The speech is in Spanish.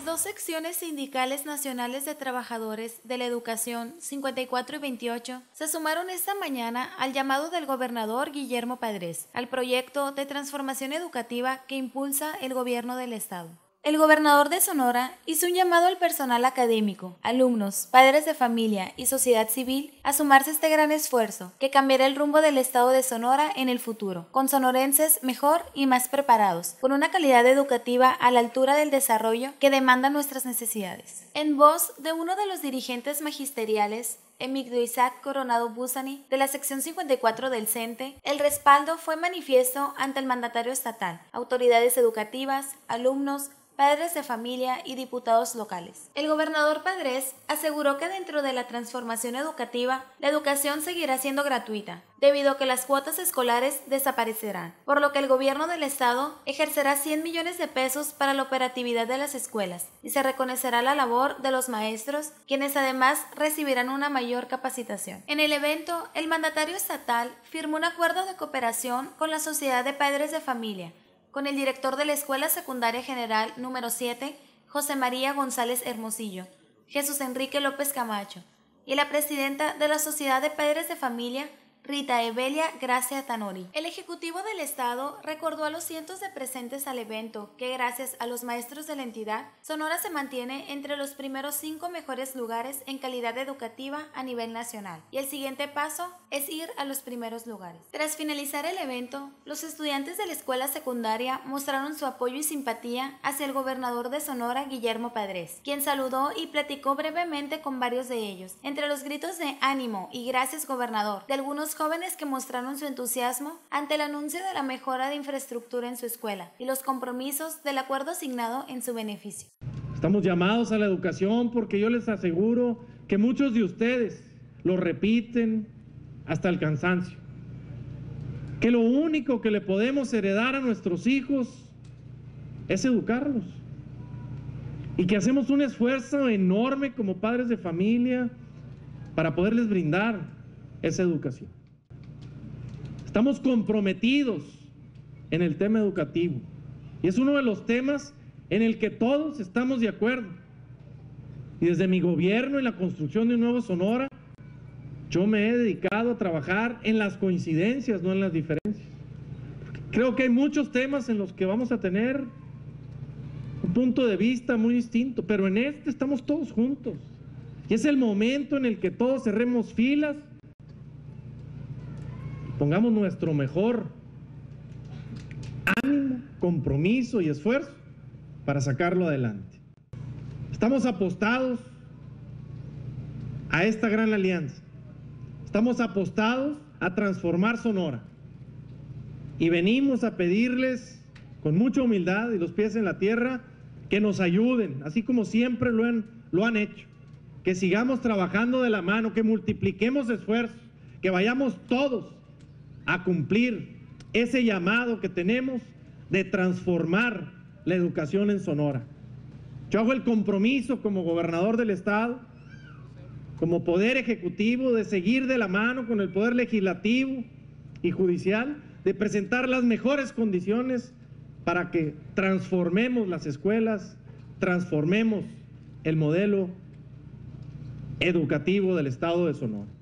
Las dos secciones sindicales nacionales de trabajadores de la educación 54 y 28 se sumaron esta mañana al llamado del gobernador Guillermo Padres al proyecto de transformación educativa que impulsa el gobierno del estado. El gobernador de Sonora hizo un llamado al personal académico, alumnos, padres de familia y sociedad civil a sumarse a este gran esfuerzo que cambiará el rumbo del estado de Sonora en el futuro, con sonorenses mejor y más preparados, con una calidad educativa a la altura del desarrollo que demandan nuestras necesidades. En voz de uno de los dirigentes magisteriales, Emigdio Isaac Coronado Buzani, de la sección 54 del CENTE, el respaldo fue manifiesto ante el mandatario estatal, autoridades educativas, alumnos, padres de familia y diputados locales. El gobernador Padres aseguró que dentro de la transformación educativa, la educación seguirá siendo gratuita, debido a que las cuotas escolares desaparecerán, por lo que el gobierno del estado ejercerá 100 millones de pesos para la operatividad de las escuelas y se reconocerá la labor de los maestros, quienes además recibirán una mayor capacitación. En el evento, el mandatario estatal firmó un acuerdo de cooperación con la Sociedad de Padres de Familia, con el director de la Escuela Secundaria General número 7, José María González Hermosillo, Jesús Enrique López Camacho, y la presidenta de la Sociedad de Padres de Familia, Rita Evelia Gracia Tanori. El Ejecutivo del Estado recordó a los cientos de presentes al evento que gracias a los maestros de la entidad, Sonora se mantiene entre los primeros 5 mejores lugares en calidad educativa a nivel nacional, y el siguiente paso es ir a los primeros lugares. Tras finalizar el evento, los estudiantes de la escuela secundaria mostraron su apoyo y simpatía hacia el gobernador de Sonora, Guillermo Padres, quien saludó y platicó brevemente con varios de ellos. Entre los gritos de ánimo y gracias gobernador de algunos jóvenes que mostraron su entusiasmo ante el anuncio de la mejora de infraestructura en su escuela y los compromisos del acuerdo asignado en su beneficio. Estamos llamados a la educación porque yo les aseguro que muchos de ustedes lo repiten hasta el cansancio, que lo único que le podemos heredar a nuestros hijos es educarlos, y que hacemos un esfuerzo enorme como padres de familia para poderles brindar esa educación. Estamos comprometidos en el tema educativo y es uno de los temas en el que todos estamos de acuerdo. Y desde mi gobierno en la construcción de un nuevo Sonora, yo me he dedicado a trabajar en las coincidencias, no en las diferencias. Creo que hay muchos temas en los que vamos a tener un punto de vista muy distinto, pero en este estamos todos juntos. Y es el momento en el que todos cerremos filas, pongamos nuestro mejor ánimo, compromiso y esfuerzo para sacarlo adelante. Estamos apostados a esta gran alianza. Estamos apostados a transformar Sonora. Y venimos a pedirles con mucha humildad y los pies en la tierra que nos ayuden, así como siempre lo han hecho. Que sigamos trabajando de la mano, que multipliquemos esfuerzos, que vayamos todos a cumplir ese llamado que tenemos de transformar la educación en Sonora. Yo hago el compromiso como gobernador del estado, como poder ejecutivo, de seguir de la mano con el poder legislativo y judicial, de presentar las mejores condiciones para que transformemos las escuelas, transformemos el modelo educativo del estado de Sonora.